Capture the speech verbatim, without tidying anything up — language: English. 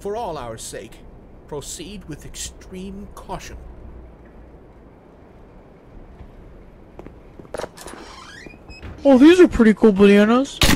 For all our sake, proceed with extreme caution. Oh, these are pretty cool bananas.